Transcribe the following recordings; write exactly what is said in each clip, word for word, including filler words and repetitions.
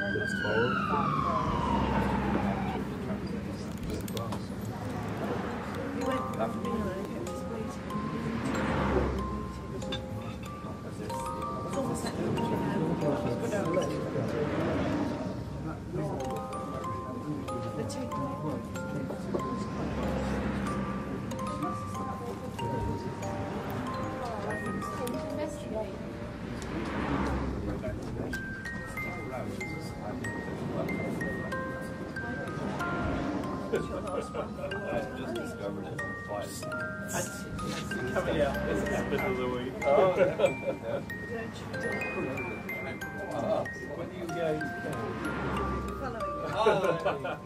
I just discovered it twice. Coming out this happens of the week. Oh, yeah. Uh, what do you guys following?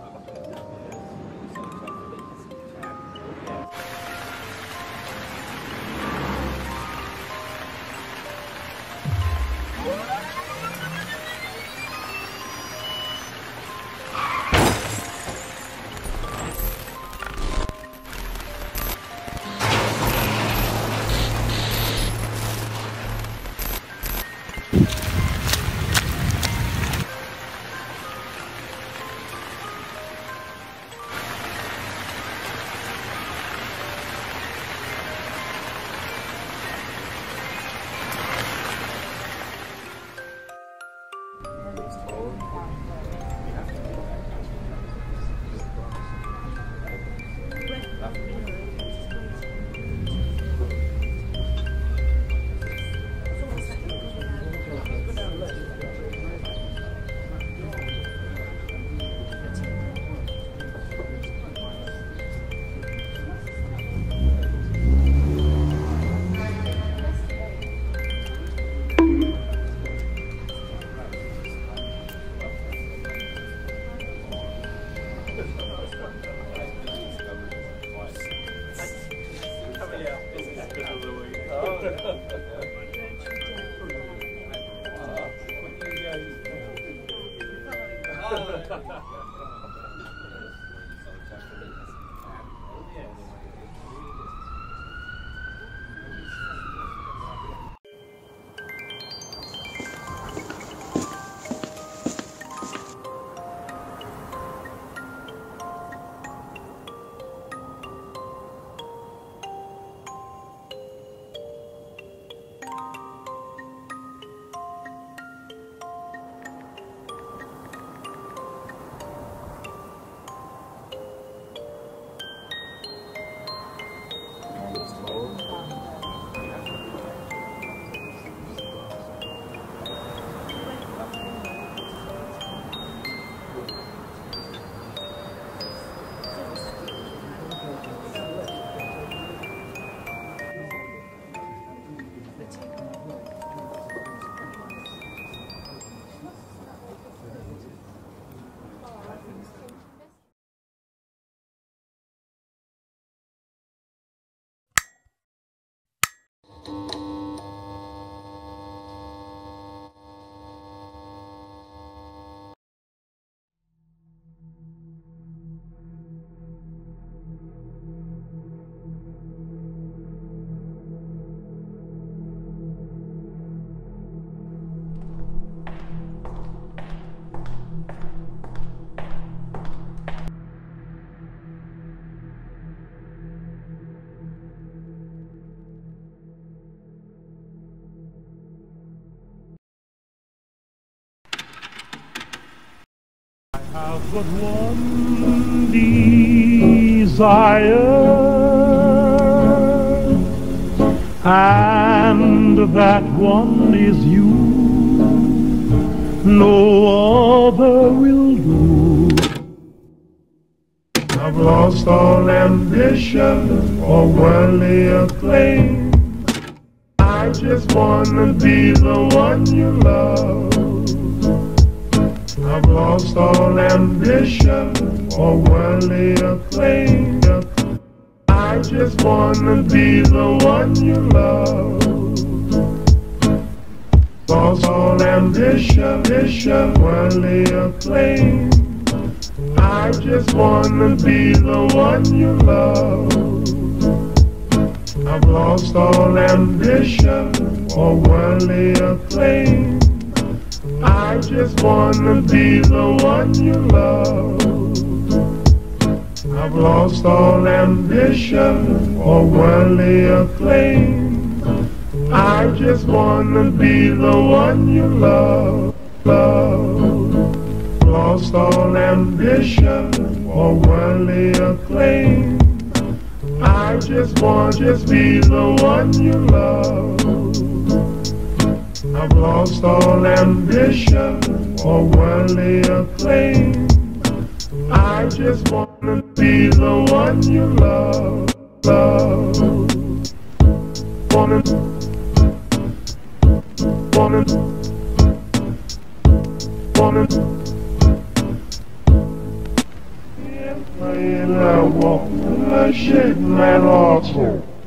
I've but one desire, and that one is you. No other will do. I've lost all ambition or worldly acclaim. I just wanna be the one you love. I've lost all ambition or worldly acclaim. I just wanna be the one you love. Lost all ambition, ambition, worldly acclaim. I just wanna be the one you love. I've lost all ambition or worldly acclaim. I I just wanna be the one you love. I've lost all ambition or worldly acclaim. I just wanna be the one you love, love. Lost all ambition or worldly acclaim. I just want just be the one you love. I've lost all ambition or worldly acclaim. I just wanna be the one you love, love. Wanna, wanna, wanna. Playing I walk, I shake my auto.